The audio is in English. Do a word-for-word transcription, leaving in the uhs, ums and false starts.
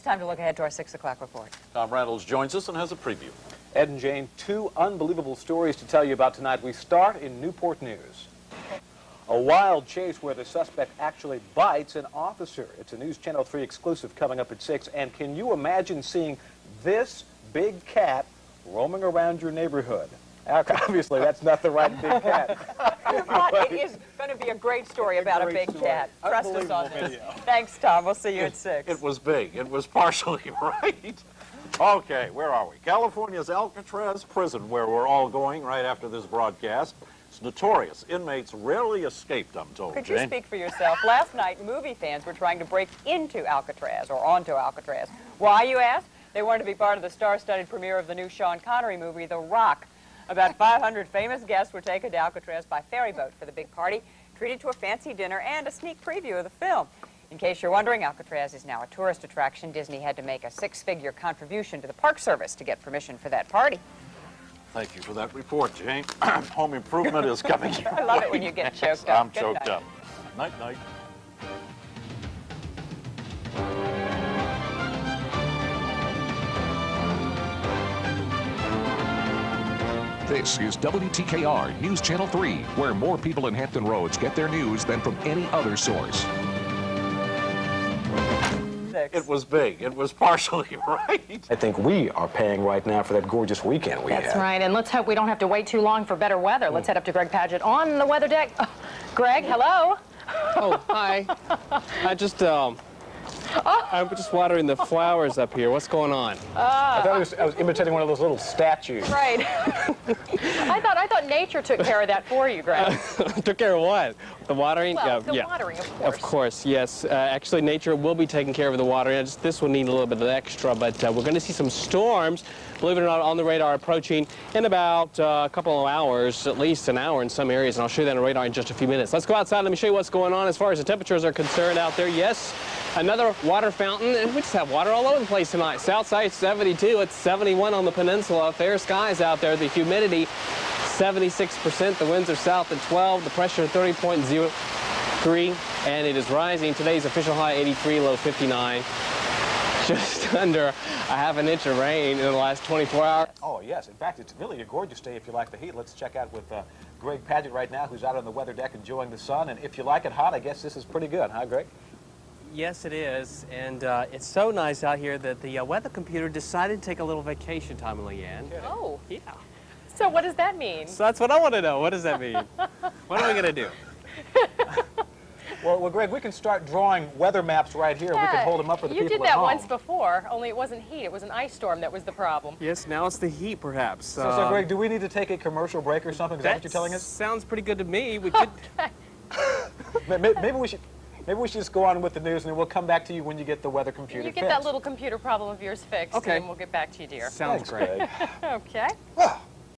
time to look ahead to our six o'clock report. Tom Reynolds joins us and has a preview. Ed and Jane, two unbelievable stories to tell you about tonight. We start in Newport News. A wild chase where the suspect actually bites an officer. It's a News Channel three exclusive coming up at six. And can you imagine seeing this big cat roaming around your neighborhood? Obviously, that's not the right big cat. It is going to be a great story about a, a big story. cat. Trust us on this. Video. Thanks, Tom. We'll see you at six. It was big. It was partially right. Okay, where are we? California's Alcatraz prison, where we're all going right after this broadcast. It's notorious. Inmates rarely escaped, I'm told. Could you Jane? speak for yourself? Last night, movie fans were trying to break into Alcatraz, or onto Alcatraz. Why, you ask? They wanted to be part of the star-studded premiere of the new Sean Connery movie, The Rock. About five hundred famous guests were taken to Alcatraz by ferry boat for the big party, treated to a fancy dinner and a sneak preview of the film. In case you're wondering, Alcatraz is now a tourist attraction. Disney had to make a six-figure contribution to the Park Service to get permission for that party. Thank you for that report, Jane. Home improvement is coming. I love it when you get choked up. I'm Good choked night. up. Night, night. This is W T K R News Channel three, where more people in Hampton Roads get their news than from any other source. It was big. It was partially right. I think we are paying right now for that gorgeous weekend we That's had. right, and let's hope we don't have to wait too long for better weather. Let's head up to Greg Padgett on the weather deck. Oh, Greg, hello. Oh, hi. I just, um, oh. I'm just watering the flowers up here. What's going on? Uh, I thought I was, I was imitating one of those little statues. Right. I thought I thought nature took care of that for you, Greg. Uh, took care of what? The watering? Well, yeah, the yeah. watering, of course. Of course, yes. Uh, actually, nature will be taking care of the watering. Just, this will need a little bit of extra, but uh, we're going to see some storms, believe it or not, on the radar approaching in about uh, a couple of hours, at least an hour in some areas, and I'll show you that on the radar in just a few minutes. Let's go outside. Let me show you what's going on as far as the temperatures are concerned out there. Yes, another water fountain, and we just have water all over the place tonight. South side seventy-two, it's seventy-one on the peninsula. Fair skies out there. The humidity seventy-six percent. The winds are south at twelve. The pressure thirty point zero three, and it is rising. Today's official high eighty-three, low fifty-nine. Just under a half an inch of rain in the last twenty-four hours. Oh, yes. In fact, it's really a gorgeous day if you like the heat. Let's check out with uh, Greg Padgett right now, who's out on the weather deck enjoying the sun. And if you like it hot, I guess this is pretty good, huh, Greg? Yes, it is, and uh, it's so nice out here that the uh, weather computer decided to take a little vacation time, Leanne. Oh. Yeah. So what does that mean? So that's what I want to know. What does that mean? What are we going to do? Well, well, Greg, we can start drawing weather maps right here. Yeah, we can hold them up for the you people did that at home. once before, only it wasn't heat. It was an ice storm that was the problem. Yes, now it's the heat, perhaps. So, so, Greg, do we need to take a commercial break or something? Is that, that what you're telling us? Sounds pretty good to me. We could. maybe, maybe we should. Maybe we should just go on with the news, and then we'll come back to you when you get the weather computer You get fixed. that little computer problem of yours fixed, okay. and we'll get back to you, dear. Sounds Thanks, great. Okay. Well,